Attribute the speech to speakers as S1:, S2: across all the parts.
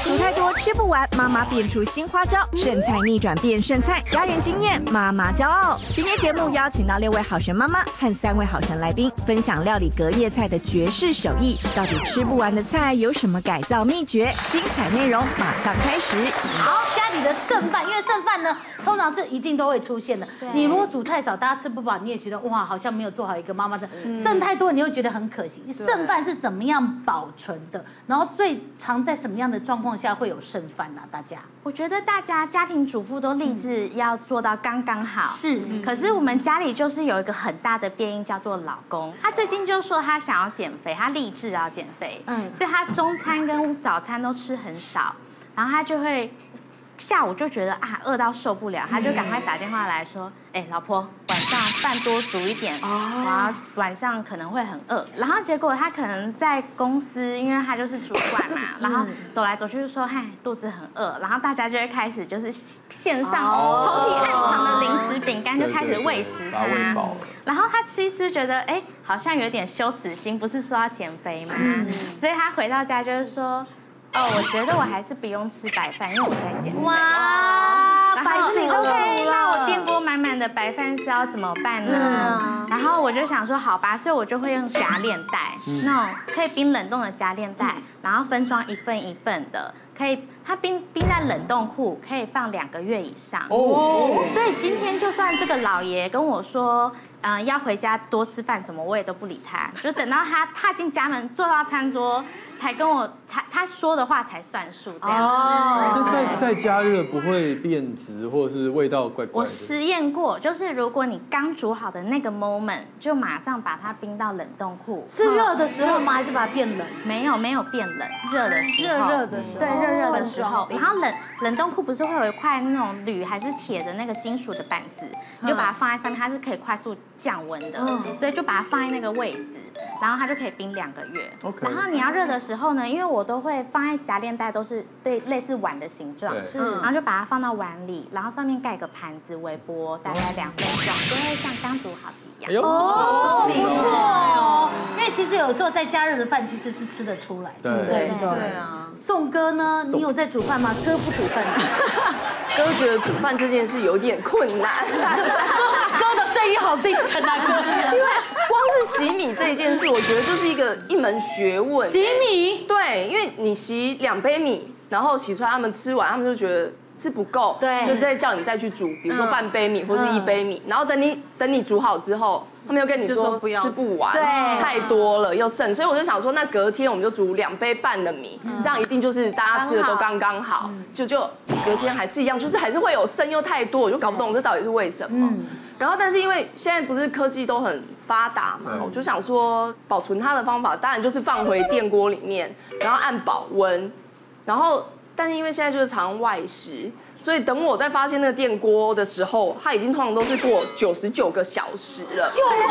S1: 煮太多吃不完，妈妈变出新花招，剩菜逆转变剩菜，家人经验，妈妈骄傲。今天节目邀请到6位好神妈妈和3位好神来宾，分享料理隔夜菜的绝世手艺。到底吃不完的菜有什么改造秘诀？精彩内容马上开始。
S2: 好，家里的剩饭，因为剩饭呢，通常是一定都会出现的。你如果煮太少，大家吃不饱，你也觉得哇，好像没有做好一个妈妈的。剩太多，你会觉得很可惜。剩饭是怎么样保存的？然后最常在什么样的状况下会有剩饭呢？大家，
S3: 我觉得大家家庭主妇都立志要做到刚刚好。
S2: 是，
S3: 可是我们家里就是有一个很大的变因，叫做老公。他最近就说他想要减肥，他立志要减肥，所以他中餐跟早餐都吃很少，然后他就会下午就觉得啊饿到受不了，他就赶快打电话来说，老婆，晚上饭多煮一点，晚上可能会很饿。然后结果他可能在公司，因为他就是主管嘛，然后走来走去就说，嗨，肚子很饿。然后大家就会开始就是线上抽屉暗藏的零食饼干就开始喂食他，然后他其实觉得好像有点羞耻心，不是说要减肥吗？所以他回到家就是说，我觉得我还是不用吃白饭，因为我在减肥。哇，白煮 OK， 那我电锅满满的白饭是要怎么办呢？然后我就想说，好吧，所以我就会用夹链袋，那种可以冰冷冻的夹链袋，然后分装1份1份的，可以它冰在冷冻库，可以放2个月以上。所以今天就算这个老爷跟我说，要回家多吃饭什么，我也都不理他，就等到他踏进家门，坐到餐桌，才跟我他说的话才算数。这样。
S4: 那再加热不会变质，或者是味道怪怪的？
S3: 我实验过，就是如果你刚煮好的那个 moment， 就马上把它冰到冷冻库。
S2: 是热的时候吗？还是把它变冷？
S3: 没有变冷，热的时候。
S2: 热的时候。
S3: 对，热的时候。然后冷冻库不是会有一块那种铝还是铁的那个金属的板子，你就把它放在上面，它是可以快速降温的，所以就把它放在那个位置，然后它就可以冰2个月。然后你要热的时候呢，因为我都会放在夹链袋，都是类似碗的形状，然后就把它放到碗里，然后上面盖个盘子，微波大概2分钟，就会像刚煮好的一样。
S2: 不错哦。因为其实有时候在加热的饭其实是吃得出来的。对啊。宋哥呢？你有在煮饭吗？哥不煮饭。
S5: 哥觉得煮饭这件事有点困难。
S2: 哥的声音好低沉啊，哥。
S5: 因为光是洗米这一件事，我觉得就是一门学问。
S2: 洗米？
S5: 对，因为你洗2杯米，然后洗出来他们吃完，他们就觉得吃不够，
S2: 对，
S5: 就再叫你再去煮，比如说半杯米或是1杯米，然后等你煮好之后。他们又跟你说吃不完，
S2: 对，
S5: 太多了又剩，所以我就想说，那隔天我们就煮2杯半的米，这样一定就是大家吃的都刚刚好，就隔天还是一样，就是还是会有剩又太多，我就搞不懂这到底是为什么。然后但是因为现在不是科技都很发达嘛，我就想说保存它的方法，当然就是放回电锅里面，然后按保温，然后但是因为现在就是常外食。所以等我在发现那个电锅的时候，它已经通常都是过99个小时了。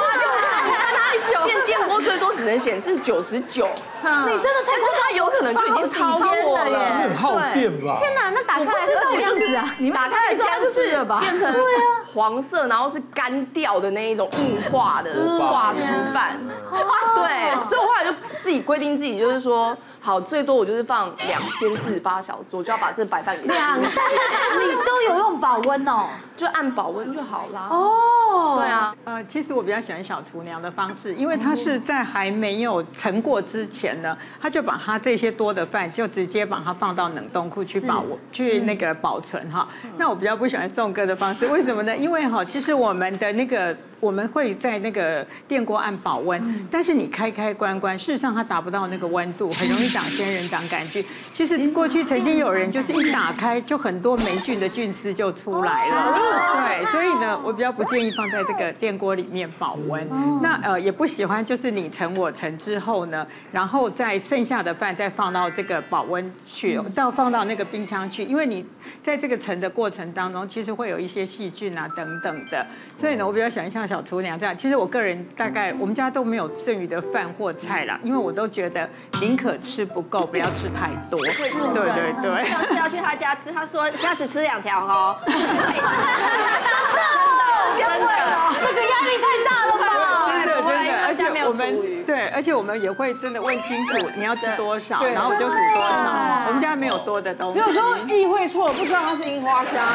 S5: 电锅最多只能显示99。你真的太夸张，它有可能就已经超过了耶。
S4: 很耗电吧？
S2: 天哪，那打开来是什么样子啊？你
S5: 打开来之后就是变成黄色，然后是干掉的那一种硬化的化石饭。对，所以我后来就自己规定自己，就是说，好，最多我就是放2天48小时，我就要把这白饭给吃。
S2: 你都有用保温哦，
S5: 就按保温就好啦。对啊，
S6: 其实我比较喜欢小厨娘的方式，因为她是在还没有盛过之前呢，她就把她这些多的饭就直接把它放到冷冻库去那个保存哈。那我比较不喜欢宋哥的方式，为什么呢？因为其实我们会在那个电锅按保温，但是你开关，事实上它达不到那个温度，很容易长仙人掌杆菌。其实过去曾经有人就是一打开就很多霉菌的菌丝就出来了，对，所以呢，我比较不建议放在这个电锅里面保温。那也不喜欢就是你盛我盛之后呢，然后再剩下的饭再放到这个保温去，放到那个冰箱去，因为你在这个盛的过程当中，其实会有一些细菌啊等等的。所以呢，我比较喜欢像小厨娘这样。其实我个人大概我们家都没有剩余的饭或菜啦，因为我都觉得宁可吃不够，不要吃太多。
S7: 会作证。对。上次要去他家吃，他说现在只吃2条哦。真的，
S2: 这个压力太大了吧？
S6: 真的，而且我们对，而且我们也会真的问清楚你要吃多少，然后我就煮多少。我们家没有多的东西。
S8: 只有说意会错，不知道它是樱花虾。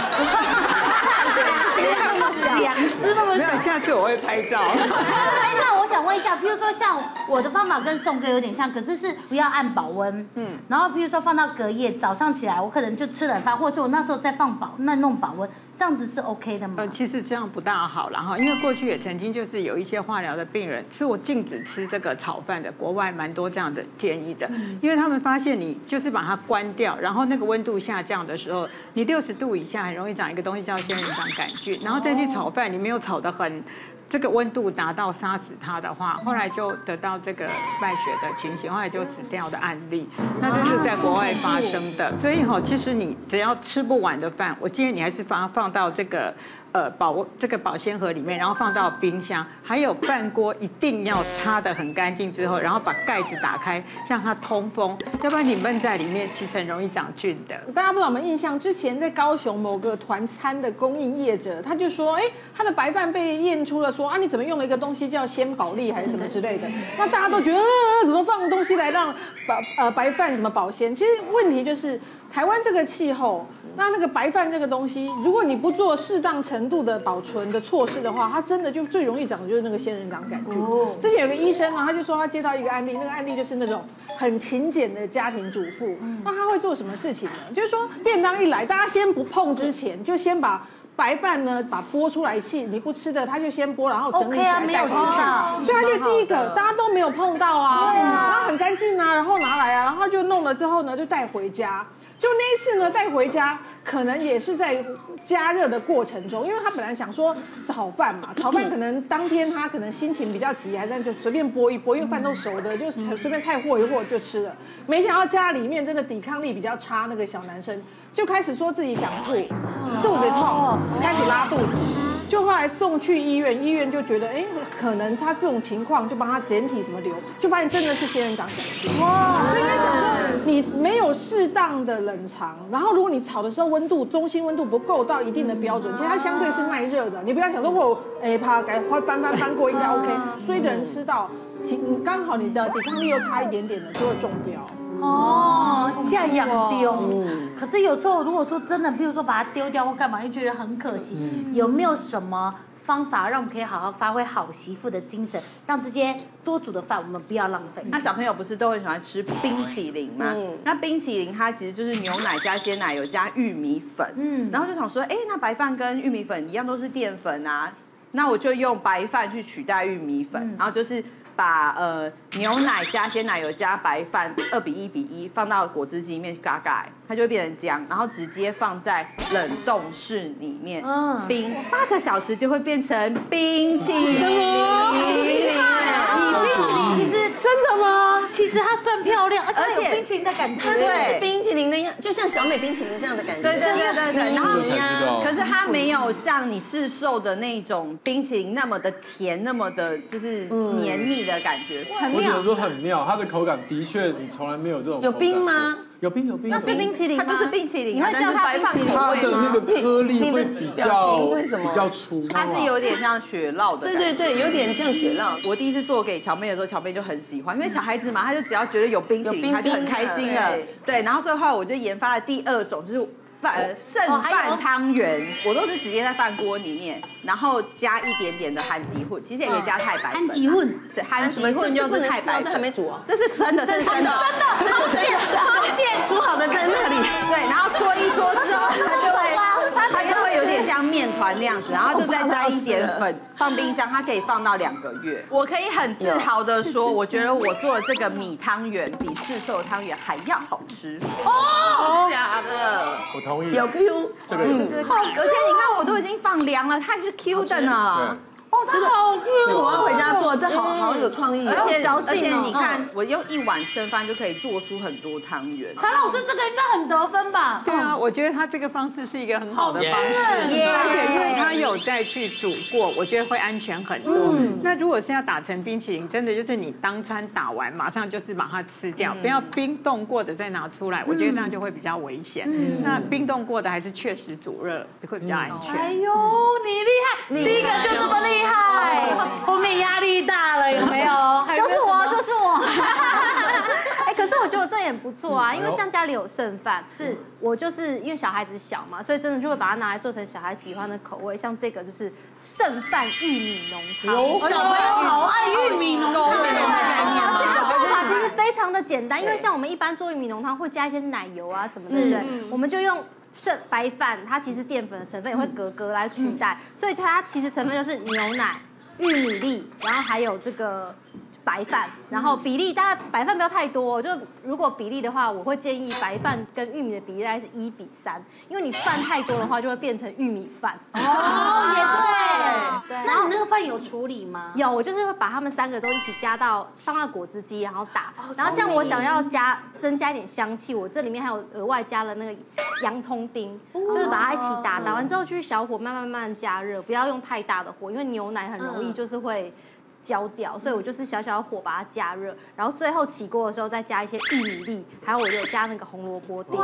S2: 两只那么
S6: 没有，下次我会拍照。
S2: 哎，那我想问一下，比如说像我的方法跟宋哥有点像，可是不要按保温，然后比如说放到隔夜，早上起来我可能就吃冷饭，或者是我那时候再弄保温，这样子是 OK 的吗？
S6: 其实这样不大好了哈，因为过去也曾经就是有一些化疗的病人是我禁止吃这个炒饭的，国外蛮多这样的建议的，因为他们发现你就是把它关掉，然后那个温度下降的时候，你60度以下很容易长一个东西叫仙人掌杆菌，然后再去炒饭，你没有炒得很。这个温度达到杀死它的话，后来就得到这个败血的情形，后来就死掉的案例，那这是在国外发生的。所以其实你只要吃不完的饭，我建议你还是把它放到这个保鲜盒里面，然后放到冰箱。还有饭锅一定要擦得很干净之后，然后把盖子打开，让它通风，要不然你闷在里面，其实很容易长菌的。
S8: 大家不知道有没有印象？之前在高雄某个团餐的供应业者，他就说，他的白饭被验出了说啊，你怎么用了一个东西叫鲜保利还是什么之类的？那大家都觉得，怎么放东西来让白饭怎么保鲜？其实问题就是台湾这个气候。那个白饭这个东西，如果你不做适当程度的保存的措施的话，它真的就最容易长的就是那个仙人掌杆菌。之前有个医生呢，他就说他接到一个案例，那个案例就是那种很勤俭的家庭主妇，那他会做什么事情呢？就是说便当一来，大家先不碰之前，就先把白饭呢把剥出来细，你不吃的他就先剥，然后整理起来带回去。所以他就第一个大家都没有碰到啊，然后很干净啊，然后拿来啊，然后就弄了之后呢就带回家。就那一次呢，带回家可能也是在加热的过程中，因为他本来想说炒饭嘛，炒饭可能当天他可能心情比较急，还是就随便剥一剥，因为饭都熟的，就随便菜和一和就吃了。没想到家里面真的抵抗力比较差，那个小男生就开始说自己想吐，肚子痛，开始拉肚子。就后来送去医院，医院就觉得，可能他这种情况，就帮他检体什么流，就发现真的是仙人掌杆菌。哇！所以在想说，你没有适当的冷藏，然后如果你炒的时候温度中心温度不够到一定的标准，其实它相对是耐热的。你不要想说我怕改翻过应该 OK， 衰的人吃到，刚好你的抵抗力又差一点点的，就会中标。
S2: 这样养丢。可是有时候如果说真的，比如说把它丢掉或干嘛，又觉得很可惜。有没有什么方法让我们可以好好发挥好媳妇的精神，让这些多煮的饭我们不要浪费？
S9: 那小朋友不是都很喜欢吃冰淇淋吗？那冰淇淋它其实就是牛奶加鲜奶油加玉米粉。然后就想说，那白饭跟玉米粉一样都是淀粉啊，那我就用白饭去取代玉米粉，然后就是把牛奶加鲜奶油加白饭2:1:1放到果汁机里面去嘎，它就会变成浆，然后直接放在冷冻室里面冰8个小时就会变成冰淇淋。
S2: 冰淇淋其实真的吗？其实它算漂亮，而且有冰淇淋的感觉，
S10: 它就是冰淇淋的样，就像小美冰淇淋这样的感觉。
S9: 对。然后可是它没有像你市售的那种冰淇淋那么的甜，那么的就是黏腻的感觉。
S4: 我只能说很妙，它的口感的确你从来没有这种。
S10: 有冰吗？
S4: 有冰。
S2: 那是冰淇淋吗？
S9: 它就是冰淇淋，
S2: 你会叫它冰淇淋？
S4: 它的那个颗粒会比较粗，
S9: 它是有点像雪酪的。
S10: 对，有点像雪酪。
S9: 我第一次做给乔妹的时候，乔妹就很喜欢，因为小孩子嘛，他就只要觉得有冰淇淋，他就很开心了。对，然后所以后来我就研发了第2种，就是剩饭汤圆，我都是直接在饭锅里面，然后加一点点的韩吉混，其实也可以加太白粉。
S2: 韩吉混，
S9: 对，韩吉混就是太白粉。
S10: 这还没煮啊？
S9: 这是真的，发现
S10: 煮好的在那里。
S9: 对，然后搓一搓之后，它就会有点像面团那样子，然后就再加一点粉，放冰箱，它可以放到2个月。我可以很自豪的说，我觉得我做的这个米汤圆比市售的汤圆还要好吃。假的？
S4: 我同意。
S10: 有 Q，
S4: 这个
S9: 而且你看，我都已经放凉了，它是 Q 的呢。
S10: 这个好 Q， 这个我要回家做，这好有创意。
S9: 而且你看，我用1碗剩饭就可以做出很多汤圆。
S2: 谭老师这个应该很得分吧？
S6: 对啊，我觉得他这个方式是一个很好的方式，而且因为他有再去煮过，我觉得会安全很多。那如果是要打成冰淇淋，真的就是你当餐打完，马上就是把它吃掉，不要冰冻过的再拿出来，我觉得这样就会比较危险。那冰冻过的还是确实煮热会比较安全。
S2: 哎呦，你厉害，第一个就这么厉害。后面压力大了有没有？
S11: 不错啊，因为像家里有剩饭，是我就是因为小孩子小嘛，所以真的就会把它拿来做成小孩喜欢的口味，像这个就是剩饭玉米浓汤，
S2: 小朋友好爱玉米浓汤的概念吗？
S11: 而且它做法其实非常的简单，因为像我们一般做玉米浓汤会加一些奶油啊什么的，对不对？我们就用剩白饭，它其实淀粉的成分也会格来取代，所以它其实成分就是牛奶、玉米粒，然后还有这个白饭，然后比例大概白饭不要太多，就如果比例的话，我会建议白饭跟玉米的比例大概是1:3，因为你饭太多的话就会变成玉米饭。
S2: 哦，也对。那你那个饭有处理吗？
S11: 有，我就是会把它们3个都一起放到果汁机，然后打。然后像我想要增加一点香气，我这里面还有额外加了那个洋葱丁，就是把它一起打完之后去小火慢慢加热，不要用太大的火，因为牛奶很容易就是会焦掉，所以我就是小小的火把它加热，然后最后起锅的时候再加一些玉米粒，还有我有加那个红萝卜丁，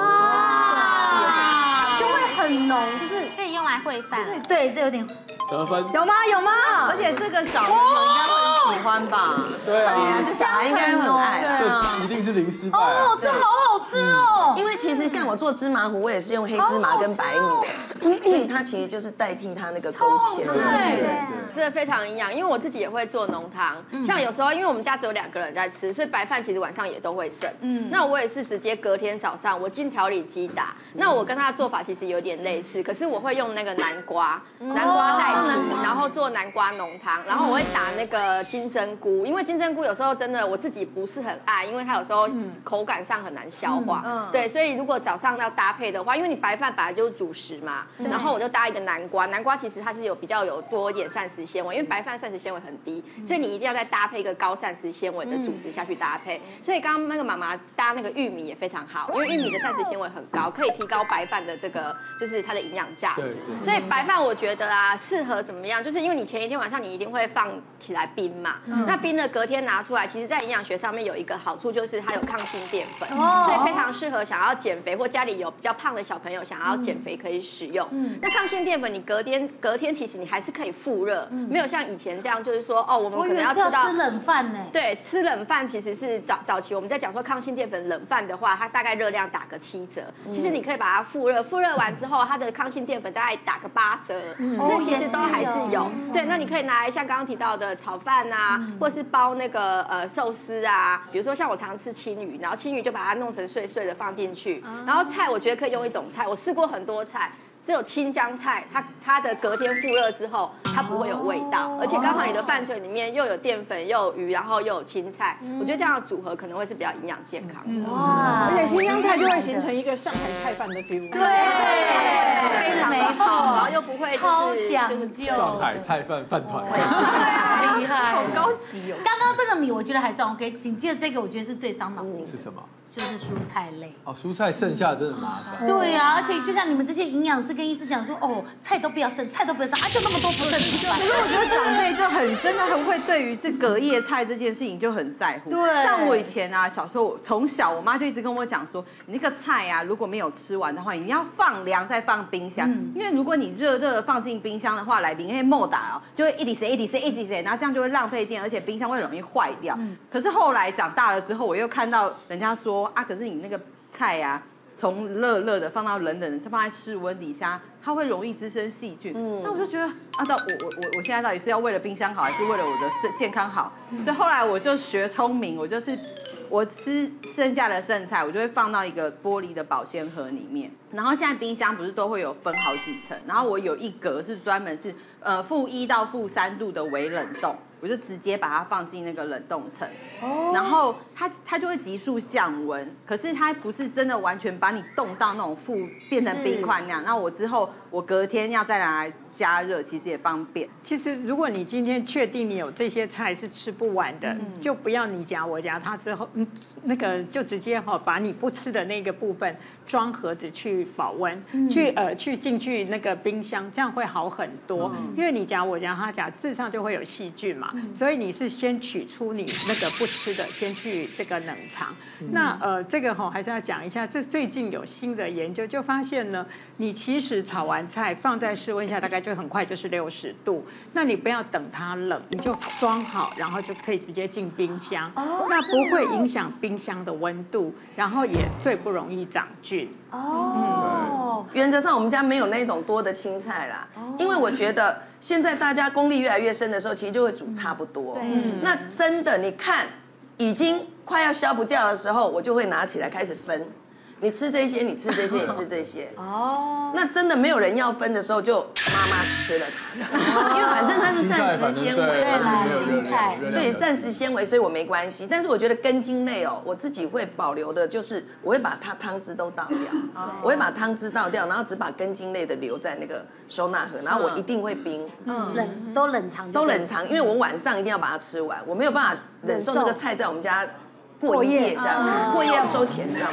S11: 就会很浓，就是
S3: 可以用来烩饭。
S2: 对，这有点
S4: 得分
S11: 有吗？
S9: 而且这个小朋友应该会很喜欢吧？
S4: 对啊，
S10: 这小孩应该很爱。
S4: 这一定是零失败
S2: 哦，这好好吃哦。
S10: 因为其实像我做芝麻糊，我也是用黑芝麻跟白米，所以它其实就是代替它那个勾芡。
S7: 对，真的非常营养。因为我自己也会做浓汤，像有时候因为我们家只有2个人在吃，所以白饭其实晚上也都会剩。那我也是直接隔天早上我进调理机打。那我跟他的做法其实有点类似，可是我会用那个南瓜代替，然后做南瓜浓汤，然后我会打那个金针菇，因为金针菇有时候真的我自己不是很爱，因为它有时候口感上很难消化。对，所以如果早上要搭配的话，因为你白饭本来就是主食嘛，然后我就搭一个南瓜其实它是比较多一点膳食纤维，因为白饭膳食纤维很低，所以你一定要再搭配一个高膳食纤维的主食下去搭配。所以刚刚那个妈妈搭那个玉米也非常好，因为玉米的膳食纤维很高，可以提高白饭的这个就是它的营养价值。所以白饭我觉得适合怎么样，就是因为你前一天晚上你一定会放起来冰嘛，那冰的隔天拿出来，其实在营养学上面有一个好处就是它有抗性淀粉，所以非常适合想要减肥或家里有比较胖的小朋友想要减肥可以使用。那抗性淀粉你隔天其实你还是可以复热，没有像以前这样就是说我们可能要吃到
S2: 吃冷饭呢。
S7: 对，吃冷饭其实是早期我们在讲说抗性淀粉冷饭的话，它大概热量打个7折，其实你可以把它复热完之后，它的抗性淀粉大概打个8折，所以其实都还是有。对，那你可以拿来像刚刚提到的炒饭啊，或是包那个寿司啊，比如说像我常吃青鱼，然后青鱼就把它弄成碎碎的放进去，然后菜我觉得可以用一种菜，我试过很多菜。只有青江菜，它的隔天复热之后，它不会有味道，而且刚好你的饭团里面又有淀粉，又有鱼，然后又有青菜，我觉得这样的组合可能会是比较营养健康的。
S8: 哇！而且青江菜就会形成一个上海菜饭的 feel。
S7: 对，非常的好，然后又不会就是
S4: 上海菜饭饭团，
S2: 厉害，
S3: 好高级哦。
S2: 刚刚这个米我觉得还算 OK， 紧接着这个我觉得是最伤脑筋。
S4: 是什么？
S2: 就是蔬菜类
S4: 蔬菜剩下真的麻烦。
S2: 对啊，而且就像你们这些营养师跟医师讲说，菜都不要剩，就那么多不剩。可是
S9: 我觉得长辈就真的很会对于这隔夜菜这件事情就很在乎。对，像我以前小时候从小我妈就一直跟我讲说，你那个菜如果没有吃完的话，一定要放凉再放冰箱，因为如果你热的放进冰箱的话，来宾会冒打就会一直塞，然后这样就会浪费电，而且冰箱会容易坏掉。可是后来长大了之后，我又看到人家说可是你那个菜从热的放到冷的，放在室温底下，它会容易滋生细菌。那我就觉得我现在到底是要为了冰箱好，还是为了我的健康好？所以后来我就学聪明，我吃剩下的剩菜，我就会放到一个玻璃的保鲜盒里面。然后现在冰箱不是都会有分好几层，然后我有一格是专门是-1到-3度的微冷冻，我就直接把它放进那个冷冻层。然后它就会急速降温，可是它不是真的完全把你冻到那种变成冰块那样。那我之后我隔天要再拿来加热，其实也方便。
S6: 其实如果你今天确定你有这些菜是吃不完的，就不要你夹我夹它之后，那个就直接把你不吃的那个部分装盒子去保温，去进去那个冰箱，这样会好很多。因为你夹我夹它夹，事实上就会有细菌嘛，所以你是先取出你那个不吃的，先去这个冷藏。那这个还是要讲一下，这最近有新的研究就发现呢，你其实炒完菜放在室温下大概就很快就是60度，那你不要等它冷，你就装好，然后就可以直接进冰箱，那不会影响冰箱的温度，然后也最不容易长菌。
S10: 原则上我们家没有那种多的青菜啦，因为我觉得现在大家功力越来越深的时候，其实就会煮差不多。那真的你看已经快要消不掉的时候，我就会拿起来开始分。你吃这些，你吃这些，你吃这些。那真的没有人要分的时候，就妈妈吃了它，因为反正它是膳食纤维嘛，对，膳食纤维，所以我没关系。但是我觉得根茎类我自己会保留的，就是我会把它汤汁都倒掉，我会把汤汁倒掉，然后只把根茎类的留在那个收纳盒，然后我一定会冰，
S2: 都冷藏，
S10: 因为我晚上一定要把它吃完，我没有办法忍受那个菜在我们家过一夜这样，过夜要收钱，这样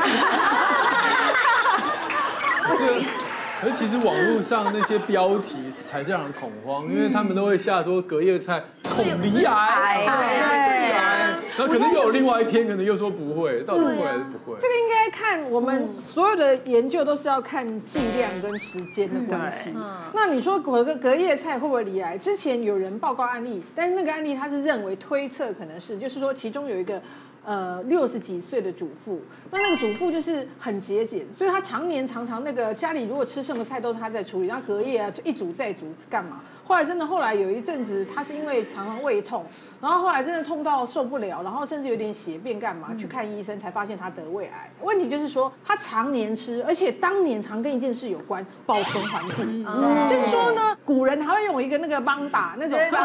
S10: 不行。
S4: 而其实网络上那些标题才让人恐慌，因为他们都会下说隔夜菜恐离癌，然后可能又有另外一篇，可能又说不会，到底会还是不会？
S8: 这个应该看我们所有的研究都是要看剂量跟时间的关系。那你说隔夜菜会不会离癌？之前有人报告案例，但是那个案例他是认为推测可能是，就是说其中有一个60几岁的主妇，那个主妇就是很节俭，所以她常那个家里如果吃剩的菜都是她在处理，然后隔夜一煮再煮干嘛？后来有一阵子，她是因为常常胃痛，然后后来真的痛到受不了，然后甚至有点血便干嘛，去看医生才发现她得胃癌。问题就是说她常年吃，而且当年常跟一件事有关，保存环境。就是说呢，古人还会用一个那个邦打那种绿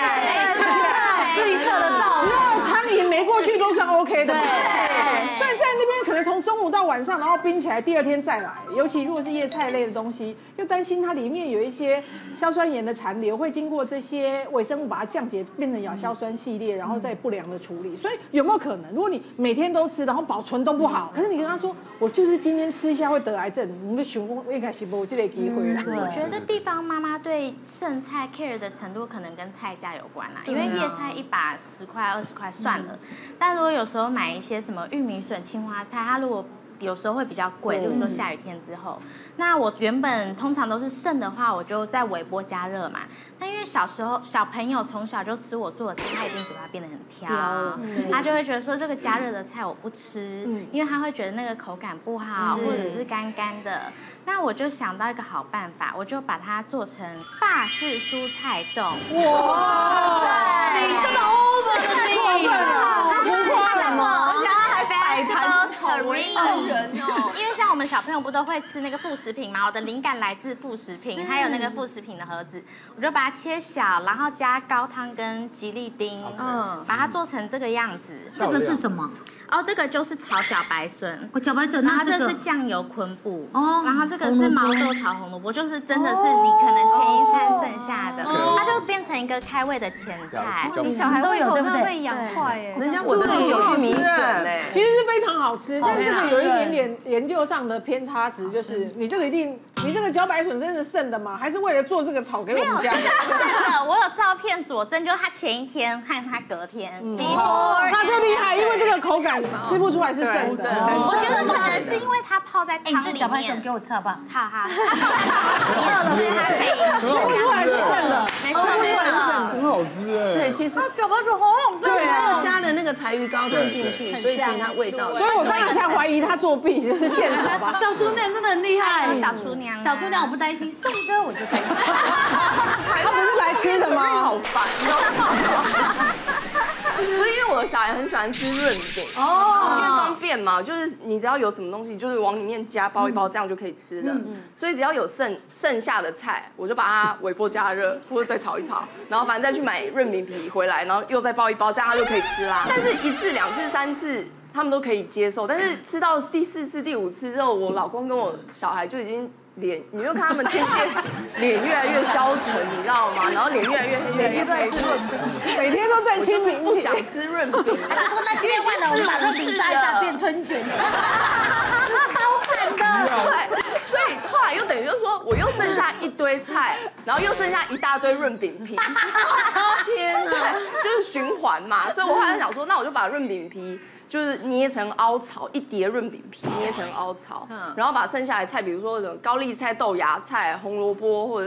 S2: 色的灶，
S8: 苍蝇没过去都算 OK 的嘛。所以在那边可能从中午到晚上，然后冰起来，第二天再来。尤其如果是叶菜类的东西，又担心它里面有一些硝酸盐的残留，会经过这些微生物把它降解，变成亚硝酸系列，然后再不良的处理。所以有没有可能，如果你每天都吃，然后保存都不好，可是你跟他说我就是今天吃一下会得癌症，你就想应该是没有这个机会啦。
S3: 我觉得地方妈妈对剩菜 care 的程度可能跟菜价有关啦，因为叶菜一把10块20块算了，但如果有时候买一些什么玉米笋、青花菜，它如果有时候会比较贵，例如说下雨天之后，那我原本通常都是剩的话，我就在微波加热嘛。那因为小朋友从小就吃我做的菜，他一定嘴巴变得很挑，他就会觉得说这个加热的菜我不吃，因为他会觉得那个口感不好，或者是干干的。那我就想到一个好办法，我就把它做成法式蔬菜冻。
S2: 哇，你这么 over 的你，
S3: 浮夸了吗？摆盘
S5: 好为难人哦。
S3: 因为像我们小朋友不都会吃那个副食品嘛，我的灵感来自副食品，还有那个副食品的盒子，我就把它切小，然后加高汤跟吉利丁，把它做成这个样子。
S2: 这个是什么？
S3: 哦，这个就是炒茭白笋，
S2: 茭白笋，
S3: 然后这是酱油昆布，然后这个是毛豆炒红萝卜，就是真的是你可能前一餐剩下的，它就变成一个开胃的前菜。
S11: 你小孩都有对不对？会养坏耶，
S10: 人家我的是有玉米笋哎，
S8: 其实是非常好吃，但是这个有一点点研究上的偏差值，就是你这个你这个茭白笋真的是剩的吗？还是为了做这个炒给我们家？
S3: 没有，这个是剩的，我有照片佐证，就是他前一天和他隔天 before，
S8: 那就厉害，因为这个口感吃不出来是剩的。
S3: 我觉得可能是因为它泡在汤里面。
S2: 茭白笋给我吃好不好？
S3: 好，它泡在汤里面，所以它可以
S8: 吃不出来是剩的，
S3: 没错，
S4: 很好吃哎。
S10: 对，其实
S2: 茭白笋好好吃，
S10: 对，还有加了那个柴鱼膏炖进去，所以其实它味道。
S8: 所以我刚才才怀疑他作弊，就是现炒吧。
S2: 小厨娘真的很厉害，
S3: 小厨娘，
S2: 小厨娘我不担心，宋哥我就可以。
S8: 他不是来吃的吗？
S5: 好烦哦。不是因为我的小孩很喜欢吃润饼哦，因为方便嘛，就是你只要有什么东西，就是往里面加包一包，这样就可以吃了。所以只要有剩下的菜，我就把它微波加热，或者再炒一炒，然后反正再去买润饼皮回来，然后又再包一包，这样它就可以吃啦。但是1次、2次、3次。他们都可以接受，但是吃到第4次、第5次之后，我老公跟我小孩就已经脸，你就看他们渐渐脸越来越消沉，你知道吗？然后脸越来越黑，每天都在吃润饼，
S8: 每天都在清明，
S5: 不想吃润饼。
S2: 他说那今天忘了，我们把润饼炸一炸变春卷，好惨的。
S5: 对，所以后来又等于就是说，我又剩下一堆菜，然后又剩下一大堆润饼皮。天哪，就是循环嘛。所以我后来想说，那我就把润饼皮。就是捏成凹槽，一碟润饼皮捏成凹槽，然后把剩下的菜，比如说高丽菜、豆芽菜、红萝卜或者是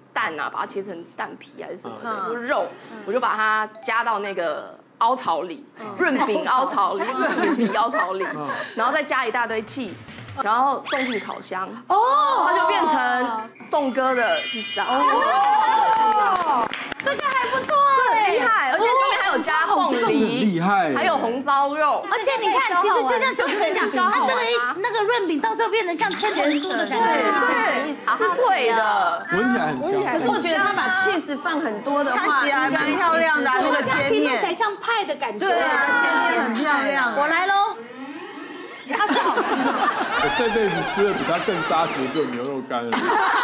S5: 蛋啊，把它切成蛋皮还是什么的，或肉，我就把它加到那个凹槽里，润饼凹槽里，润饼皮凹槽里，然后再加一大堆 cheese， 然后送进烤箱，它就变成宋哥的披萨。
S2: 这个还不错，
S5: 很厉害，而且上面还有加凤梨，
S4: 厉害，
S5: 还有红糟肉，
S2: 而且你看，其实就像小主任讲，它这个那个润饼到最后变得像千层酥的感觉，
S5: 对，是脆的，
S4: 闻起来很香。
S10: 可是我觉得他把 cheese 放很多的话，应该蛮漂亮的那个切面，
S2: 起来像派的感觉，
S10: 对啊，切面很漂亮。
S2: 我来喽。它是好吃的。
S4: 我这辈子吃的比它更扎实的就牛肉干了。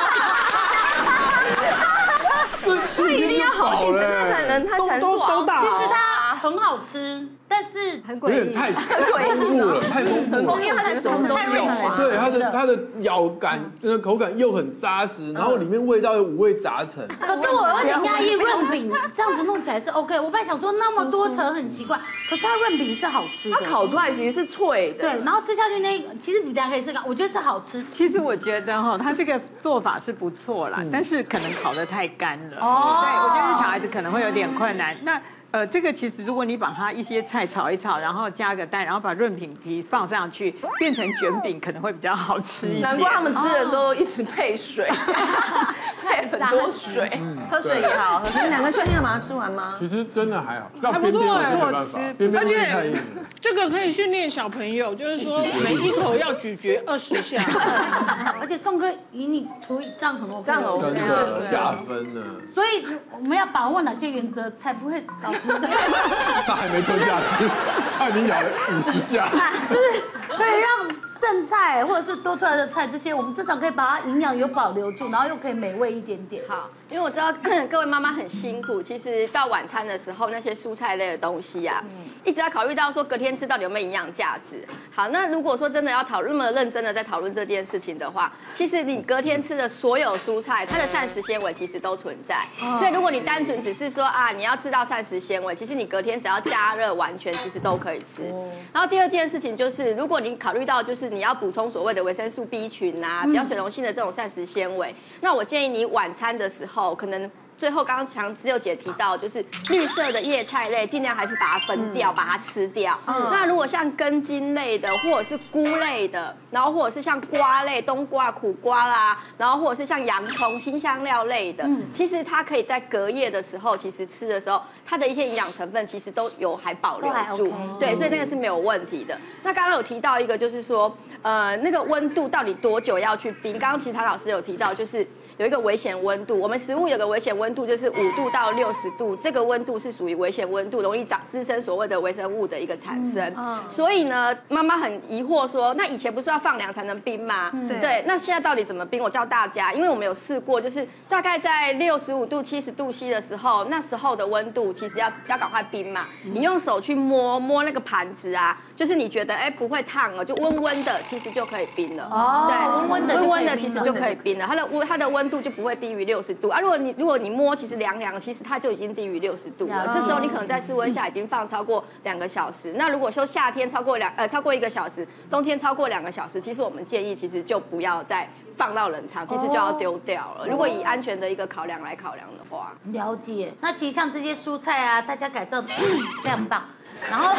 S5: 这一定要好几层它才能
S8: 都大。
S2: 其实它很好吃，但是
S4: 有点太丰富了，太丰富了。
S5: 因为它是什么都有啊。
S4: 对，它的咬感、口感又很扎实，然后里面味道又五味杂陈。
S2: 可是我有点讶异，润饼这样子弄起来是 OK。我本来想说那么多层很奇怪，可是它润饼是好吃的。
S5: 它烤出来其实是脆的。
S2: 对，然后吃下去其实你大家可以试看，我觉得是好吃。
S6: 其实我觉得哈，它这个做法是不错啦，但是可能烤得太干了。哦。对，我觉得小孩子可能会有点困难。那这个其实如果你把它一些菜炒一炒，然后加个蛋，然后把润饼皮放上去，变成卷饼，可能会比较好吃一点。
S5: 难怪他们吃的时候一直配水，配很多水，
S10: 喝水也好。你们2个确定要把它吃完吗？
S4: 其实真的还好，要边边我就没办法，边边会太硬了。
S8: 这个可以训练小朋友，就是说每一口要咀嚼20下。
S2: 而且宋哥以你厨艺这样很 OK，
S5: 这样 OK，
S4: 真的加分了。
S2: 所以我们要把握哪些原则，才不会搞出？
S4: 他还没吞下去，他已经咬了50下。
S2: 就是可以让剩菜或者是多出来的菜，这些我们至少可以把它营养有保留住，然后又可以美味一点点。
S7: 好，因为我知道各位妈妈很辛苦，其实到晚餐的时候那些蔬菜类的东西啊，一直要考虑到说隔天吃到底有没有营养价值。好，那如果说真的要那么认真的在讨论这件事情的话，其实你隔天吃的所有蔬菜，它的膳食纤维其实都存在。所以如果你单纯只是说你要吃到膳食纤维，其实你隔天只要加热完全其实都可以吃。然后第二件事情就是，如果你考虑到就是你要补充所谓的维生素 B 群啊，比较水溶性的这种膳食纤维，那我建议你晚餐的时候可能。最后，刚刚自由姐提到，就是绿色的叶菜类，尽量还是把它分掉，把它吃掉。那如果像根茎类的，或者是菇类的，然后或者是像瓜类，冬瓜、苦瓜啦，然后或者是像洋葱、辛香料类的，其实它可以在隔夜的时候，其实吃的时候，它的一些营养成分其实都有还保留住。对，所以那个是没有问题的。那刚刚有提到一个，就是说，那个温度到底多久要去冰？刚刚其实唐老师有提到，就是。有一个危险温度，我们食物有个危险温度，就是5度到60度，这个温度是属于危险温度，容易滋生所谓的微生物的一个产生。所以呢，妈妈很疑惑说，那以前不是要放凉才能冰吗？对，那现在到底怎么冰？我教大家，因为我们有试过，就是大概在65度、70度 C 的时候，那时候的温度其实要赶快冰嘛。你用手去摸那个盘子啊，就是你觉得不会烫了，就温温的，其实就可以冰了。对，温温的其实就可以冰了，它的温度就不会低于60度啊。如果你摸，其实凉，其实它就已经低于60度了。这时候你可能在室温下已经放超过2个小时。那如果说夏天超过1个小时，冬天超过2个小时，其实我们建议其实就不要再放到冷藏，其实就要丢掉了。如果以安全的一个考量来考量的话，
S2: 了解。那其实像这些蔬菜啊，大家改造非常棒。然后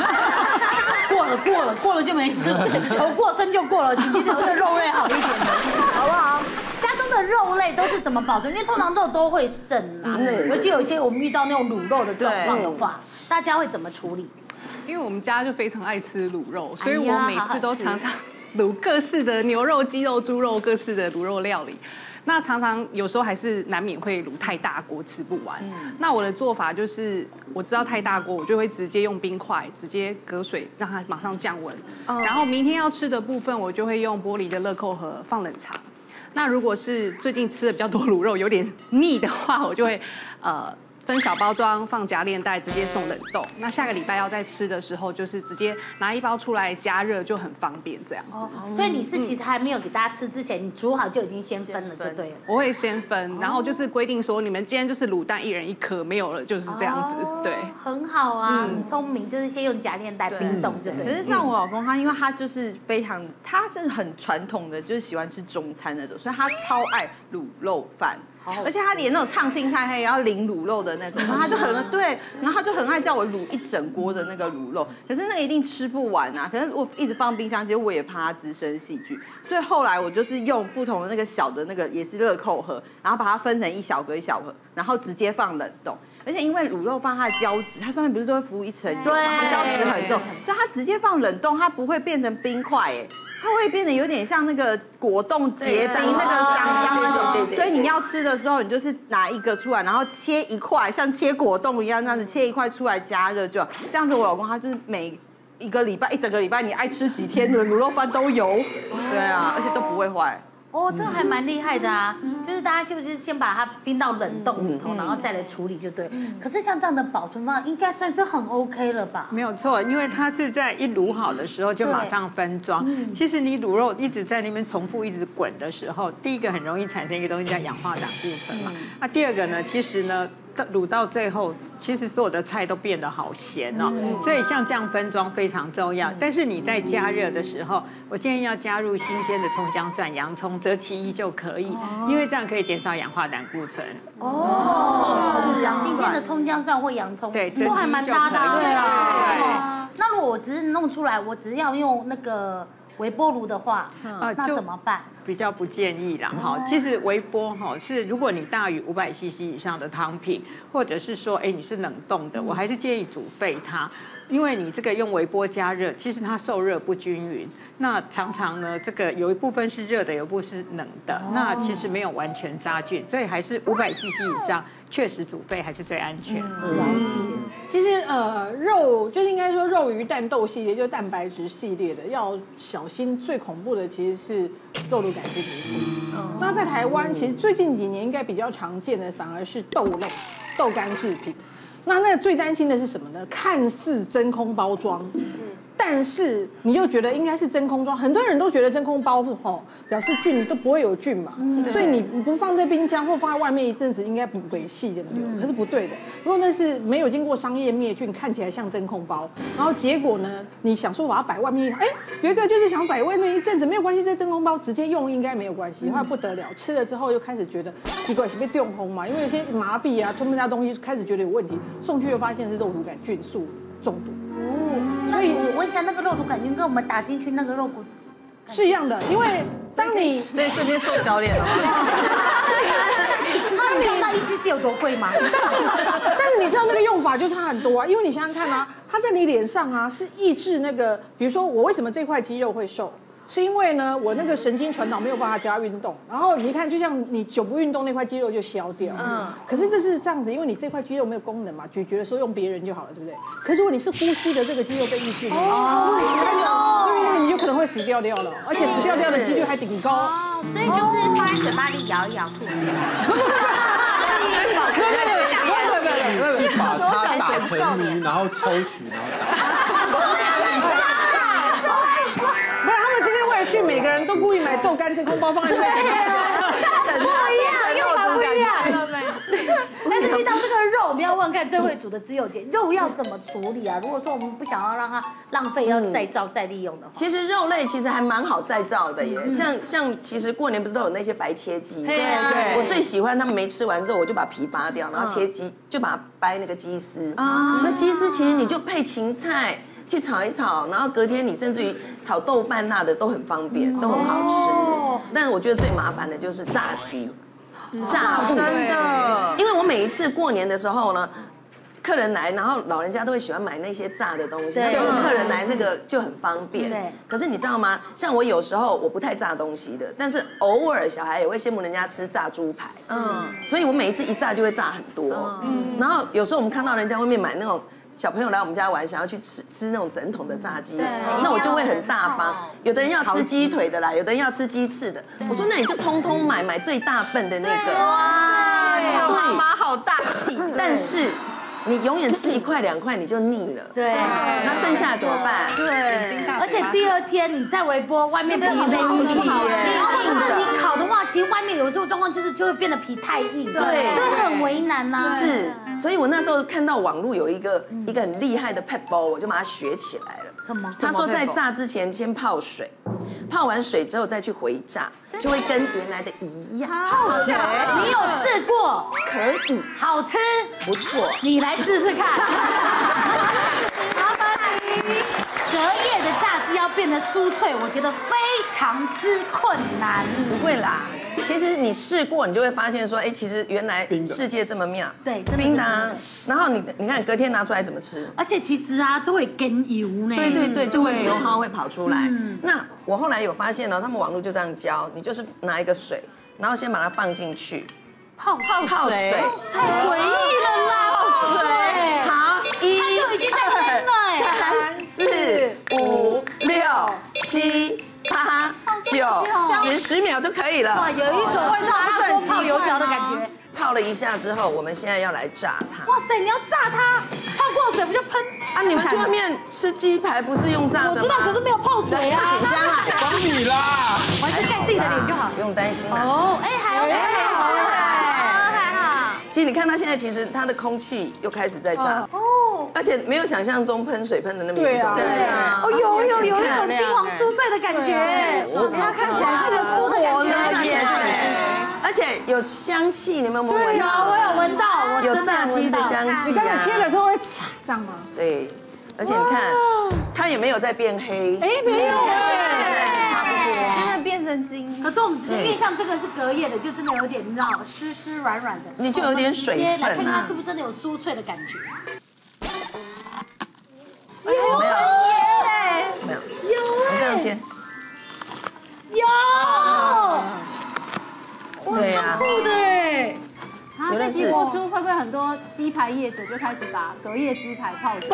S2: 过了就没事，头过身就过了。你记得这个肉类好一点的，好不好？家中的肉类都是怎么保存？因为通常肉都会剩啦，尤其有一些我们遇到那种卤肉的状况的话，大家会怎么处理？
S12: 因为我们家就非常爱吃卤肉，所以我每次都常常卤各式的牛肉、鸡肉、猪肉各式的卤肉料理。那常常有时候还是难免会卤太大锅吃不完。那我的做法就是，我知道太大锅，我就会直接用冰块直接隔水让它马上降温。然后明天要吃的部分，我就会用玻璃的乐扣盒放冷藏。那如果是最近吃的比较多卤肉有点腻的话，我就会分小包装放夹链袋，直接送冷冻。那下个礼拜要再吃的时候，就是直接拿1包出来加热，就很方便这样子。
S2: 所以你是其实还没有给大家吃之前，你煮好就已经先分了，就对了。
S12: 我会先分，然后就是规定说，你们今天就是卤蛋1人1颗，没有了就是这样子。对，
S2: 很好啊，很聪明，就是先用夹链袋冰冻就对。
S9: 可是像我老公他，因为他就是他是很传统的，就是喜欢吃中餐那种，所以他超爱卤肉饭。 而且他连那种烫青菜他也要淋卤肉的那种，然后他就很对，然后他就很爱叫我卤一整锅的那个卤肉，可是那个一定吃不完啊，可是我一直放冰箱，其实我也怕它滋生细菌，所以后来我就是用不同的那个小的那个也是乐扣盒，然后把它分成一小格一小盒，然后直接放冷冻。而且因为卤肉放它的胶质，它上面不是都会浮一层油，它胶质很重，所以它直接放冷冻，它不会变成冰块，哎，它会变得有点像那个果冻结冰那个香香那种。所以你要吃的时候，你就是拿一个出来，然后切一块，像切果冻一样这样子切一块出来加热就好。这样子我老公他就是每一个礼拜一整个礼拜你爱吃几天的卤肉饭都有，对啊，而且都不会坏。
S2: 哦，这个还蛮厉害的啊，就是大家是不是先把它冰到冷冻里头，然后再来处理就对。可是像这样的保存方法，应该算是很 OK 了吧？
S6: 没有错，因为它是在一卤好的时候就马上分装。其实你卤肉一直在那边重复一直滚的时候，第一个很容易产生一个东西叫氧化胆固醇嘛。那第二个呢，其实呢，卤到最后，其实所有的菜都变得好咸哦。所以像这样分装非常重要。但是你在加热的时候，我建议要加入新鲜的葱姜蒜、洋葱。择其一就可以，因为这样可以减少氧化胆固醇。
S2: 是啊，新鲜的葱姜蒜或洋葱，
S6: 对，
S2: 都还蛮搭的。
S6: 对啊。
S2: 那如果我只是弄出来，我只要用那个微波炉的话，那怎么办？
S6: 比较不建议啦哈。其实微波哈是，如果你大于500cc 以上的汤品，或者是说你是冷冻的，我还是建议煮沸它。因为你这个用微波加热，其实它受热不均匀，那常常呢，这个有一部分是热的，有一部分是冷的，那其实没有完全杀菌，所以还是500cc以上，确实煮沸还是最安全。
S8: 了解。其实肉就是应该说肉鱼蛋豆系列，就是蛋白质系列的，要小心。最恐怖的其实是肉乳杆菌毒素。那在台湾，其实最近几年应该比较常见的，反而是豆类、豆干制品。那最担心的是什么呢？看似真空包装，但是你又觉得应该是真空装，很多人都觉得真空包表示菌都不会有菌嘛，所以你不放在冰箱或放在外面一阵子，应该不会细的流。可是不对的，如果那是没有经过商业灭菌，看起来像真空包，然后结果呢，你想说把它摆外面，有一个就是想摆外面一阵子没有关系，这真空包直接用应该没有关系，后来不得了，吃了之后又开始觉得奇怪，是被中风嘛？因为有些麻痹啊，吞不下东西，开始觉得有问题，送去又发现是肉乳杆菌素中毒。
S2: 所以我问一下，那个肉毒杆菌跟我们打进去那个肉骨
S8: 是一样的，因为当你
S9: 所以瞬间瘦小脸了。
S2: 它用到1cc有多贵吗？
S8: 但是你知道那个用法就差很多啊，因为你想想看啊，它在你脸上啊是抑制那个，比如说我为什么这块肌肉会瘦？是因为呢，我那个神经传导没有办法加运动，然后你看，就像你久不运动，那块肌肉就消掉。可是这是这样子，因为你这块肌肉没有功能嘛，咀嚼的时候用别人就好了，对不对？可是如果你是呼吸的这个肌肉被抑制了，你就可能会死掉了，而且死掉的几率还挺高。
S3: 所以就是放在嘴巴里咬一咬吐。
S4: 是把它打成泥，然后抽取，然后打。
S8: 去每个人都故意买豆干真空包放在那边，
S2: 不一样，用法不一样。但是遇到这个肉，我们要问看最会煮的只有姐，肉要怎么处理啊？如果说我们不想要让它浪费，要再造再利用的话，
S10: 其实肉类其实还蛮好再造的耶。像其实过年不是都有那些白切鸡？对啊。我最喜欢他们没吃完之后，我就把皮扒掉，然后切鸡，就把它掰那个鸡丝。那鸡丝其实你就配芹菜。去炒一炒，然后隔天你甚至于炒豆瓣辣的都很方便，都很好吃。但是我觉得最麻烦的就是炸鸡、炸物，真的。因为我每一次过年的时候呢，客人来，然后老人家都会喜欢买那些炸的东西，客人来那个就很方便。对。可是你知道吗？像我有时候我不太炸东西的，但是偶尔小孩也会羡慕人家吃炸猪排，所以我每一次一炸就会炸很多。然后有时候我们看到人家外面买那种。小朋友来我们家玩，想要去吃那种整桶的炸鸡，那我就会很大方。有的人要吃鸡腿的啦，有的人要吃鸡翅的，我说那你就通通买最大份的那个。
S3: 哇，妈妈好大气。
S10: 但是你永远吃1块2块你就腻了，
S2: 对，
S10: 那剩下怎么办？
S2: 对，而且第二天你再微波，外面皮没那么好，然后或者是你烤的话，其实外面有时候状况就会变得皮太硬，对，会很为难呐。
S10: 是，所以我那时候看到网络有一个很厉害的 pet 包，我就把它学起来了。什么？他说在炸之前先泡水，泡完水之后再去回炸， 就会跟原来的一样。
S2: 泡水，你有试过？
S10: 可以，
S2: 好吃，
S10: 不错，
S2: 你来试试看。麻烦你，隔夜的炸鸡要变得酥脆，我觉得非常之困难。
S10: 不会啦。其实你试过，你就会发现说，哎，其实原来世界这么妙。
S2: 对，
S10: 冰的啊。然后你看隔天拿出来怎么吃？
S2: 而且其实啊，都会跟油呢。
S10: 对，就会油耗会跑出来。那我后来有发现他们网络就这样教，你就是拿一个水，然后先把它放进去，
S2: 泡水，太诡异了啦！
S10: 泡水，好，
S2: 它就已经在蒸了哎
S10: ，3、4、5、6、7、8、9、10秒就可以了。
S2: 哇，有一种是泡油条的感觉。
S10: 泡了一下之后，我们现在要来炸它。
S2: 哇塞，你要炸它，泡过水不就喷？
S10: 啊，你们去外面吃鸡排不是用炸的吗？
S2: 我知道，可是没有泡水啊。
S10: 不紧张啦，
S4: 帮你啦，
S2: 完全盖自己的脸就好，
S10: 不用担心啦。
S2: 哦，哎，还 OK，还好。
S10: 其实你看它现在，其实它的空气又开始在炸哦，而且没有想象中喷水喷的那么严重。
S2: 对啊，哦，有一种金黄酥脆的感觉，它看起来很酥的感觉，
S10: 而且有香气，你们有没有闻到？
S2: 我有闻到，
S10: 有炸鸡的香气。
S8: 你刚才切的时候会这样吗？
S10: 对，而且你看，它也没有在变黑。
S8: 哎，没有
S10: 差不多。
S11: 真的变成金。
S2: 可是我们因为像这个是隔夜的，就真的有点你知道湿软软的，
S10: 你就有点水分。
S2: 来看看它是不是真的有酥脆的感觉。
S10: 没有，没有，你这样切。
S2: 有。
S10: 对呀。
S2: 酷的哎。
S11: 啊，这期播出会不会很多鸡排业者就开始把隔夜鸡排泡水？
S8: 不，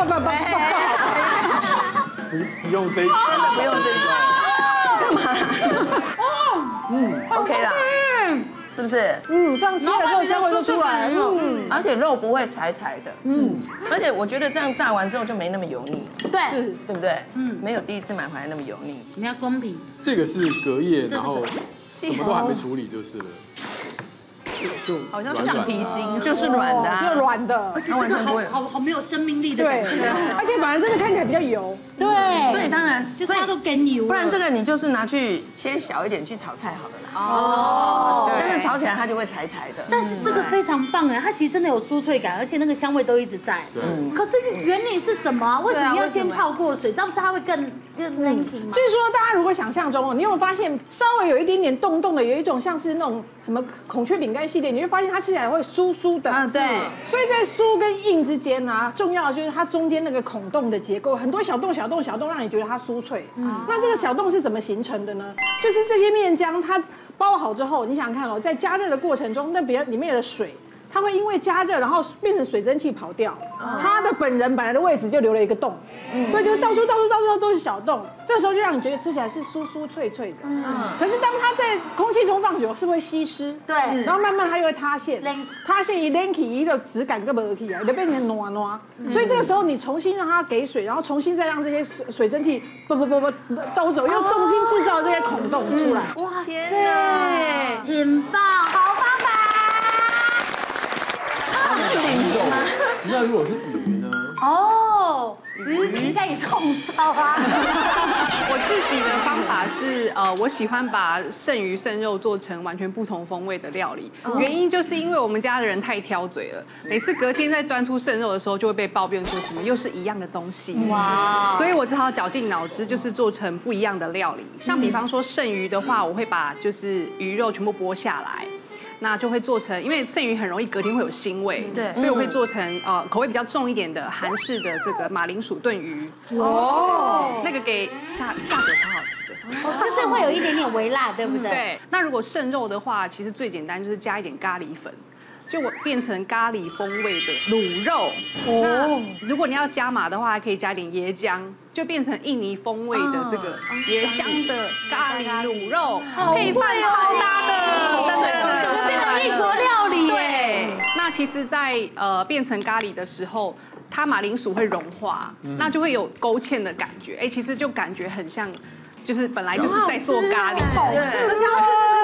S4: 不用这一，
S10: 真的不用这种。干嘛？OK 啦，是不是？
S8: 这样切了之后香味就出来了。
S10: 而且肉不会柴柴的。而且我觉得这样炸完之后就没那么油腻。
S2: 对，
S10: 对不对？没有第一次买回来那么油腻。
S2: 你要公平。
S4: 这个是隔夜，然后什么都还没处理就是了。就
S9: 好像橡皮筋，
S10: 就是软的，
S8: 就软的，
S2: 而且这个好没有生命力的感觉，
S8: 而且反而真的看起来比较油。
S10: 对，当然，
S2: 就是它都跟油，
S10: 不然这个你就是拿去切小一点去炒菜好了啦。
S2: 哦，
S10: 但是炒起来它就会柴柴的。
S2: 但是这个非常棒哎，它其实真的有酥脆感，而且那个香味都一直在。
S4: 对。
S2: 可是原理是什么？为什么要先泡过水？这样不是它会更 linking 吗？
S8: 就是说，大家如果想象中，你有没有发现稍微有一点点冻冻的，有一种像是那种什么孔雀饼干系列，你会发现它吃起来会酥酥的。
S10: 对。
S8: 所以在酥跟硬之间呢，重要的就是它中间那个孔洞的结构，很多小洞，让你觉得它酥脆。那这个小洞是怎么形成的呢？就是这些面浆它包好之后，你想想看哦，在加热的过程中，那里面的水，它会因为加热，然后变成水蒸气跑掉，它的本来的位置就留了一个洞，所以就到处都是小洞，这时候就让你觉得吃起来是酥酥脆脆的。可是当它在空气中放久，是会稀释，
S2: 对，
S8: 然后慢慢它又会塌陷，一 lanky 一个质感更不 OK 啊，就变成糯糯。所以这个时候你重新让它给水，然后重新再让这些水蒸气兜走，又重新制造这些孔洞出来。
S2: 哇塞，很棒，好方法。
S4: 那如果是鱼呢？
S2: 哦，鱼应该也是红烧啊。
S12: 我自己的方法是，我喜欢把剩鱼剩肉做成完全不同风味的料理。原因就是因为我们家的人太挑嘴了，每次隔天在端出剩肉的时候，就会被抱怨说什么又是一样的东西。哇！所以我只好绞尽脑汁，就是做成不一样的料理。像比方说剩鱼的话，我会把就是鱼肉全部剥下来。那就会做成，因为剩鱼很容易隔天会有腥味，对，所以我会做成口味比较重一点的韩式的这个马铃薯炖鱼。哦，那个给下酒超好吃的，
S2: 就是会有一点点微辣，对不对？
S12: 对。那如果剩肉的话，其实最简单就是加一点咖喱粉。就我变成咖喱风味的卤肉哦，如果你要加码的话，还可以加点椰浆，就变成印尼风味的这个椰浆的咖喱卤肉，配饭超搭的，
S2: 变成异国料理耶。
S12: 对，那其实，在变成咖喱的时候，它马铃薯会融化，那就会有勾芡的感觉，其实就感觉很像，就是本来就是在做咖喱，
S2: 对。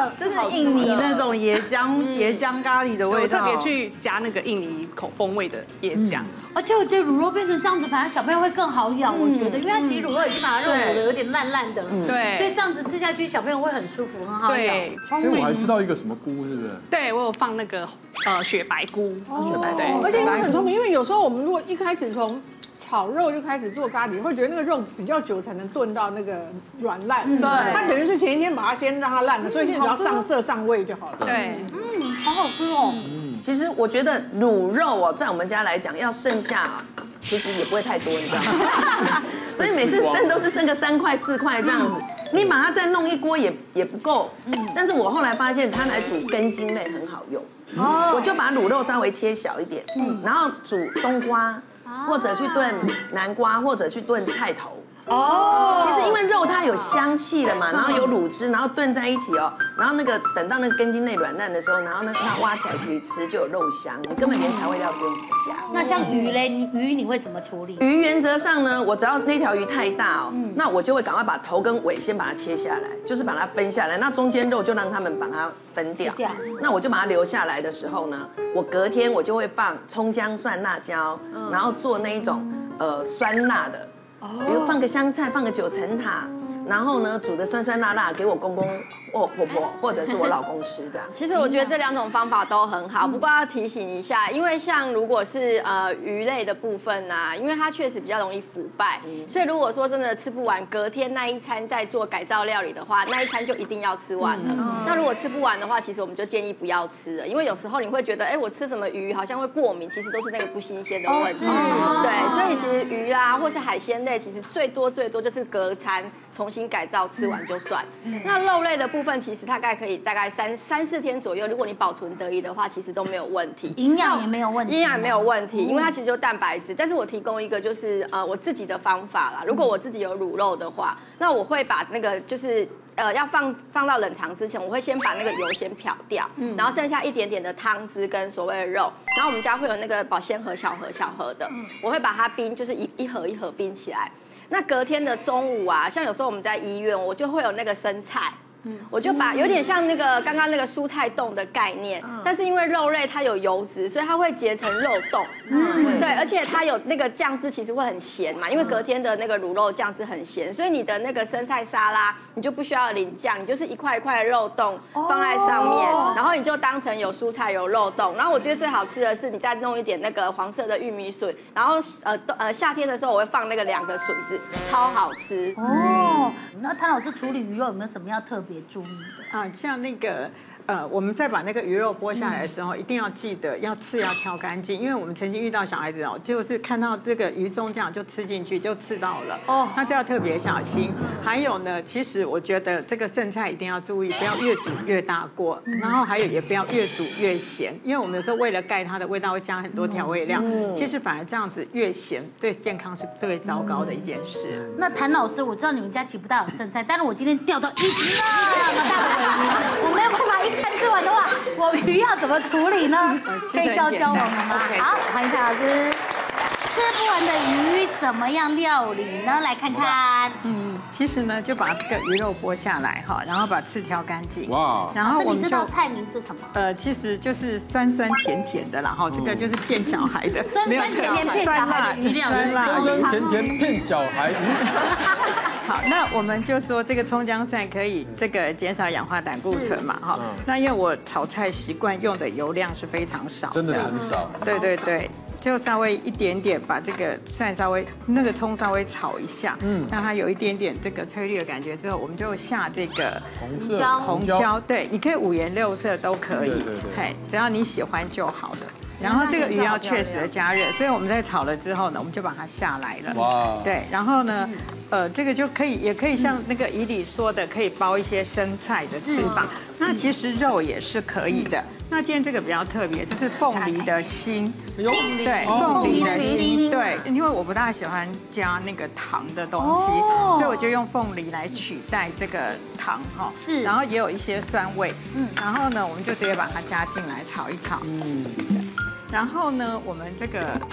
S9: 就是印尼那种椰浆咖喱的味道，
S12: 我特别去加那个印尼口风味的椰浆。
S2: 而且我觉得卤肉变成这样子，反正小朋友会更好咬，我觉得，因为它其实卤肉已经把它肉卤的有点烂烂的了，
S12: 对，
S2: 所以这样子吃下去，小朋友会很舒服，很好咬。
S4: 所以我还吃到一个什么菇，是不是？
S12: 对，我有放那个雪白菇，
S8: 雪白对，而且你很聪明，因为有时候我们如果一开始从炒肉就开始做咖喱，会觉得那个肉比较久才能炖到那个软烂，对，它等于是前一天把它先让它烂了，所以现在只要上色上味就好了。
S12: 对，
S2: 好好吃哦。
S10: 其实我觉得卤肉哦，在我们家来讲，要剩下其实也不会太多，你知道吗？所以每次剩都是剩个3块4块这样子，你把它再弄一锅也不够。但是我后来发现它来煮根茎类很好用，我就把卤肉稍微切小一点，然后煮冬瓜，或者去炖南瓜，或者去炖菜头。其实因为肉它有香气了嘛，然后有卤汁，然后炖在一起哦，然后那个等到那个根茎类软烂的时候，然后它挖起来其实吃就有肉香，你根本连调味料不用怎么加。
S2: 那像鱼嘞，鱼你会怎么处理？
S10: 鱼原则上呢，我只要那条鱼太大哦，那我就会赶快把头跟尾先把它切下来，就是把它分下来，那中间肉就让他们把它分掉。那我就把它留下来的时候呢，我隔天我就会放葱姜蒜辣椒，然后做那一种酸辣的。比如放个香菜，放个9层塔，然后呢煮的酸酸辣辣，给我公公或婆婆或者是我老公吃这样。
S7: 其实我觉得这2种方法都很好，不过要提醒一下，因为像如果是鱼类的部分啊，因为它确实比较容易腐败，所以如果说真的吃不完，隔天那一餐再做改造料理的话，那一餐就一定要吃完了。那如果吃不完的话，其实我们就建议不要吃了，因为有时候你会觉得，哎，我吃什么鱼好像会过敏，其实都是那个不新鲜的问题。对，所以其实鱼啦或是海鲜类，其实最多就是隔餐重新改造吃完就算。那肉类的部分，其实大概可以3、4天左右，如果你保存得宜的话，其实都没有问题，
S2: 营养也没有问题，
S7: 营养也没有问题，因为它其实就蛋白质。但是我提供一个就是我自己的方法啦，如果我自己有卤肉的话，那我会把那个就是要放到冷藏之前，我会先把那个油先漂掉，然后剩下一点点的汤汁跟所谓的肉，然后我们家会有那个保鲜盒小盒的，我会把它冰，就是一盒一盒冰起来。那隔天的中午啊，像有时候我们在医院，我就会有那个生菜。我就把有点像那个刚刚那个蔬菜冻的概念，但是因为肉类它有油脂，所以它会结成肉冻。对，而且它有那个酱汁，其实会很咸嘛，因为隔天的那个卤肉酱汁很咸，所以你的那个生菜沙拉你就不需要淋酱，你就是一块一块的肉冻放在上面，然后你就当成有蔬菜有肉冻。然后我觉得最好吃的是你再弄一点那个黄色的玉米笋，然后夏天的时候我会放那个2个笋子，超好吃。
S2: 那谭老师处理鱼肉有没有什么要特别注意的
S6: 啊？像那个我们在把那个鱼肉剥下来的时候，一定要记得要挑干净，因为我们曾经遇到小孩子哦，就是看到这个鱼中这样就吃进去就吃到了那这要特别小心。还有呢，其实我觉得这个剩菜一定要注意，不要越煮越大锅，然后还有也不要越煮越咸，因为我们有时候为了盖它的味道会加很多调味料，其实反而这样子越咸对健康是最糟糕的一件事。
S2: 那谭老师，我知道你们家其实不大有剩菜，但是我今天钓到1只那么大的尾鱼，我没有办法一餐吃完的话，我鱼要怎么处理呢？可以教我们吗？好，欢迎谭老师。吃不完的鱼怎么样料理呢？来看看。
S6: 其实呢，就把这个鱼肉剥下来哈，然后把刺挑干净。
S2: 哇！然后我们就，你这道菜名是什么？
S6: 其实就是酸酸甜甜的啦哈，这个就是骗小孩的。
S2: 酸酸甜甜骗小孩的鱼料，
S4: 酸酸甜甜骗小孩。
S6: 好，那我们就说这个葱姜蒜可以这个减少氧化胆固醇嘛哈。那因为我炒菜习惯用的油量是非常少的，
S4: 真的很少。
S6: 对。就稍微一点点把这个蒜稍微那个葱稍微炒一下，让它有一点点这个翠绿的感觉之后，我们就下这个红椒，对，你可以5颜6色都可以，对，只要你喜欢就好了。然后这个鱼要确实的加热，所以我们在炒了之后呢，我们就把它下来了。哇，对，然后呢，这个就可以，也可以像那个怡里说的，可以包一些生菜的翅膀。那其实肉也是可以的。那今天这个比较特别，就是凤梨的心，对，凤梨的心，对，因为我不大喜欢加那个糖的东西，所以我就用凤梨来取代这个糖哈。是，然后也有一些酸味，然后呢，我们就直接把它加进来炒一炒，然后呢，我们这个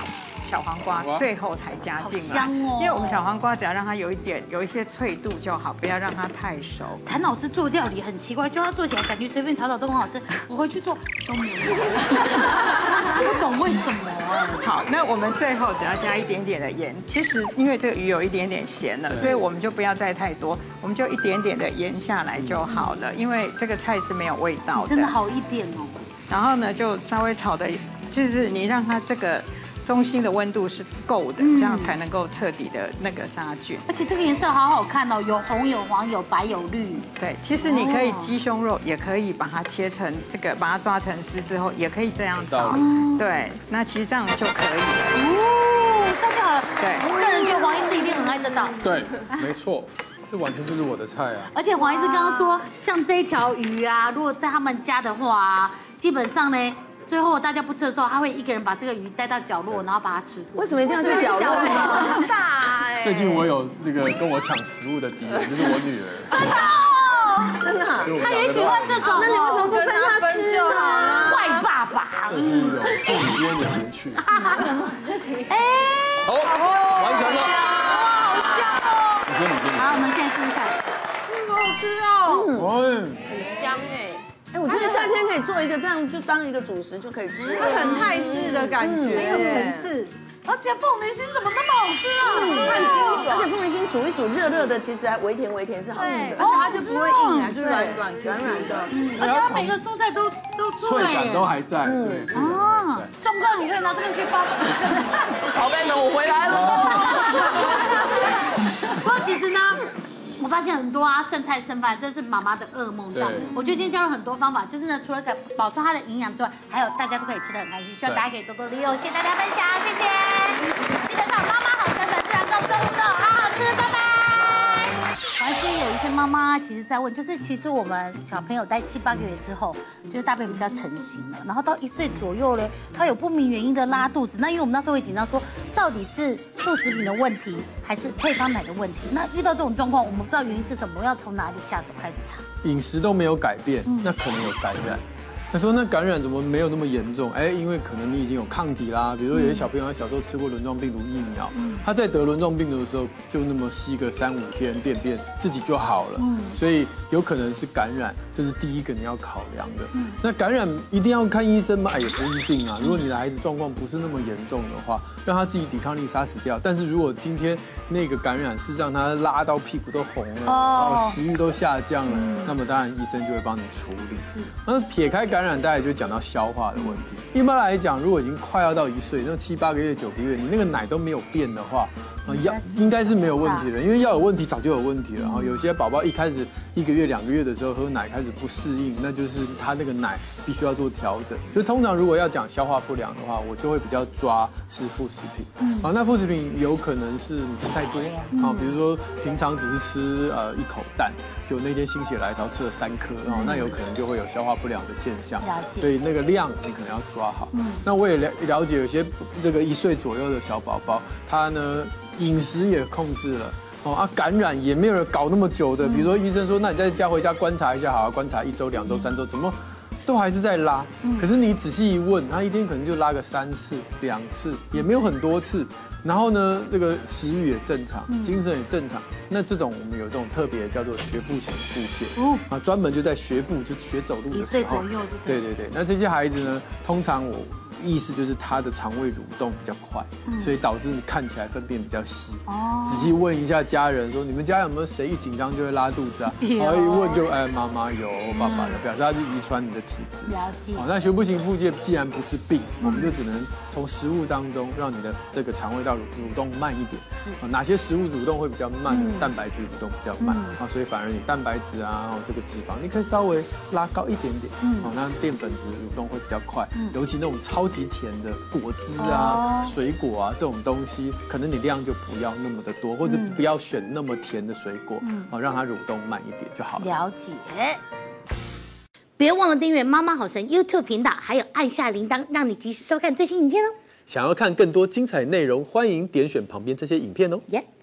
S6: 小黄瓜最后才加进来，因为我们小黄瓜只要让它有一些脆度就好，不要让它太熟。
S2: 谭老师做料理很奇怪，就他做起来感觉随便炒炒都很好吃，我回去做都没有，不懂为什么啊？
S6: 好，那我们最后只要加一点点的盐，其实因为这个鱼有一点点咸了，所以我们就不要再太多，我们就一点点的盐下来就好了，因为这个菜是没有味道的。
S2: 真的好一点哦。
S6: 然后呢，就稍微炒的，就是你让它这个中心的温度是够的，这样才能够彻底的那个杀菌。
S2: 而且这个颜色好好看哦，有红有黄有白有绿。
S6: 对，其实你可以鸡胸肉，也可以把它切成这个，把它抓成丝之后，也可以这样炒。对，那其实这样就可以了。
S2: 哦，这样就好了。
S6: 对，
S2: 我个人觉得黄医师一定很爱这道。
S4: 对，没错。这完全就是我的菜啊！
S2: 而且黄医师刚刚说，像这一条鱼啊，如果在他们家的话，基本上呢，最后大家不吃的时候，他会一个人把这个鱼带到角落，然后把它吃过。
S10: 为什么一定要去角落？
S5: 很大哎！
S4: 最近我有这个跟我抢食物的敌人，就是我女
S2: 儿。
S10: 真的，
S2: 他也喜欢这种。
S10: 那你为什么不分他吃呢？
S2: 坏爸爸，
S4: 这是一种父女之间的情趣。
S2: 哎，
S4: 好，完成了。
S2: 好香哦！好，我们现在试试看。
S10: 好好吃哦。
S5: 很香哎。
S10: 我觉得夏天可以做一个这样，就当一个主食就可以吃，
S9: 它很泰式的感觉，
S2: 没有层次。而且凤梨心怎么那么好吃啊？
S10: 而且凤梨心煮一煮热热的，其实还微甜微甜是好吃的，
S9: 而且它就不会硬，还是软软的。
S2: 而且它每个蔬菜都
S4: 脆感都还在，对。
S2: 啊，宋哥，你可以拿这个去发。
S5: 宝贝们，我回来了。
S2: 不过其实呢。我发现很多啊，剩菜剩饭，这是妈妈的噩梦。这样，我觉得今天教了很多方法，就是呢，除了保存它的营养之外，还有大家都可以吃得很开心。希望大家可以多多利用，谢谢大家分享，谢谢。记得上妈妈好身份，这样够不够互动？好好吃，拜拜。还是有一些妈妈其实在问，就是其实我们小朋友在7、8个月之后，就是大便比较成型了，然后到1岁左右嘞，他有不明原因的拉肚子。那因为我们那时候会紧张说，到底是副食品的问题，还是配方奶的问题？那遇到这种状况，我们不知道原因是什么，要从哪里下手开始查？
S4: 饮食都没有改变，那可能有感染。他说那感染怎么没有那么严重？哎，因为可能你已经有抗体啦，比如说有些小朋友他小时候吃过轮状病毒疫苗，他在得轮状病毒的时候就那么吸个3、5天便自己就好了，所以有可能是感染，这是第一个你要考量的。那感染一定要看医生吗？哎，也不一定啊。如果你的孩子状况不是那么严重的话，让他自己抵抗力杀死掉。但是如果今天那个感染是让他拉到屁股都红了，食欲都下降了，那么当然医生就会帮你处理。那撇开感染，大概就讲到消化的问题。一般来讲，如果已经快要到1岁，那7、8个月、9个月，你那个奶都没有变的话，应该是没有问题的。因为要有问题早就有问题了。然后有些宝宝一开始1个月、2个月的时候喝奶开始不适应，那就是他那个奶必须要做调整。所以通常如果要讲消化不良的话，我就会比较抓吃副食品。那副食品有可能是你吃太多啊，比如说平常只是吃1口蛋，就那天心血来潮吃了3颗，那有可能就会有消化不良的现象。所以那个量你可能要抓好。那我也了解有些这个1岁左右的小宝宝，他呢饮食也控制了。感染也没有人搞那么久的，比如说医生说，那你在家回家观察一下，好，观察1周、2周、3周，怎么都还是在拉。可是你仔细一问，他一天可能就拉个3次、2次，也没有很多次。然后呢，这个食欲也正常，精神也正常。那这种我们有这种特别叫做学步型腹泻，专门就在学步，就学走路的时候。1岁左右，对。那这些孩子呢，通常我意思就是他的肠胃蠕动比较快，所以导致你看起来粪便比较稀。仔细问一下家人说，你们家有没有谁一紧张就会拉肚子啊？然后一问就妈妈有，爸爸有，表示他是遗传你的体质。
S2: 了解。
S4: 那学步型腹泻既然不是病，我们就只能从食物当中让你的这个肠胃道蠕动慢一点。哪些食物蠕动会比较慢？蛋白质蠕动比较慢所以反而你蛋白质啊，这个脂肪你可以稍微拉高一点点。那淀粉质蠕动会比较快，尤其那种超级甜的果汁啊、水果啊这种东西，可能你量就不要那么的多，或者不要选那么甜的水果，让它蠕动慢一点就好了。
S2: 了解。别忘了订阅妈妈好神 YouTube 频道，还有按下铃铛，让你及时收看最新影片哦。
S13: 想要看更多精彩内容，欢迎点选旁边这些影片哦。